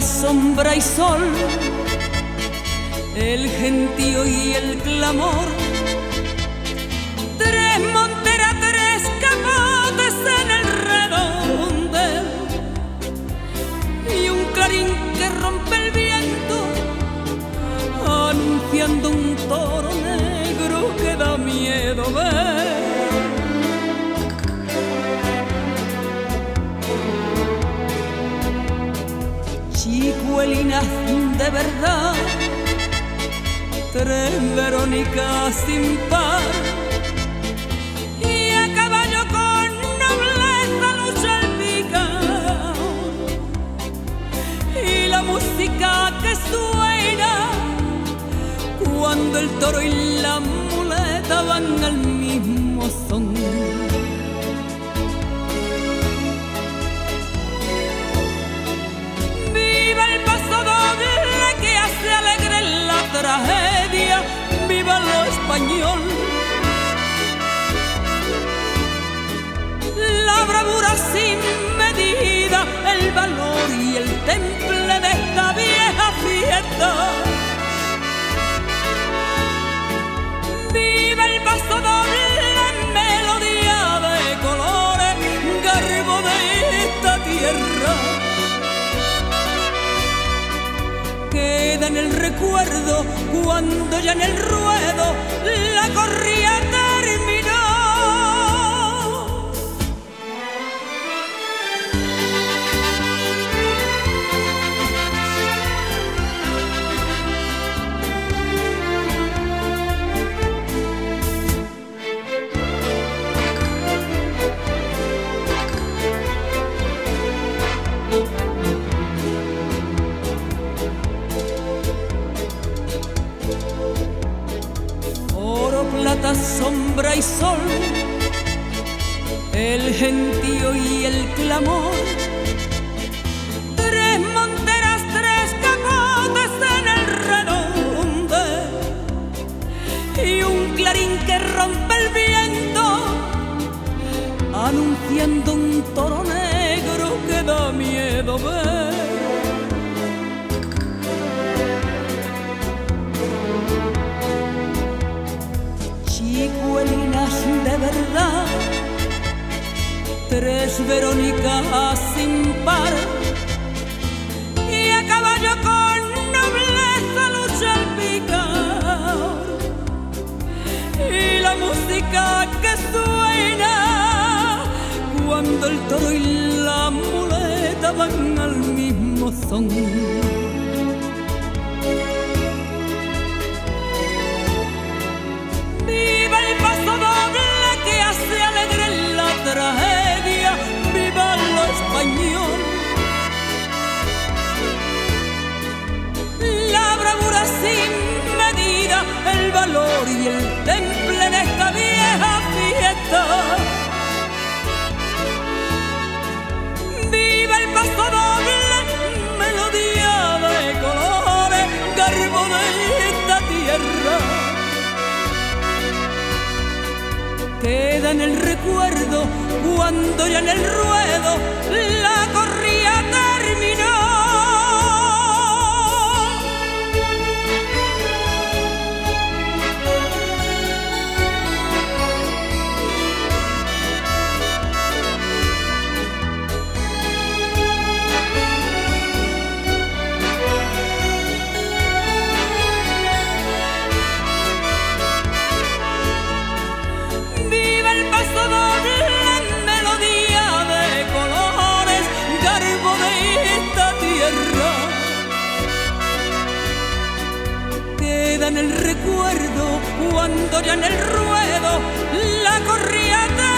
sombra y sol, el gentío y el clamor. Tres monteras, tres camotes en el redondel y un clarín que rompe el viento anunciando un toro negro que da miedo ver. Chicuelinas de verdad, tres Verónicas sin par, y a caballo con nobleza lucha el picao, y la música que suena cuando el toro y la muleta van al mismo son. Tragedia, viva lo español. La bravura sin medida, el valor y el temple de esta vieja fiesta. Viva el paso doble, melodía de colores, garbo de esta tierra. Queda en el recuerdo cuando ya en el ruedo la corrida terminó. Plata, sombra y sol, el gentío y el clamor. Tres monteras, tres capotes en el redondel y un clarín que rompe el viento anunciando un toro negro que da miedo ver. Chicuelinas de verdad, tres Verónicas sin par, y a caballo con nobleza lucha el picao, y la música que suena cuando el toro y la muleta van al mismo son. Tragedia, viva lo español. La bravura sin medida, el valor y el temple de esta vieja fiesta. Viva el paso doble, melodía de colores, garbo de esta tierra. Queda en el recuerdo cuando ya en el ruedo la corrida terminó. Queda en el recuerdo cuando ya en el ruedo la corrida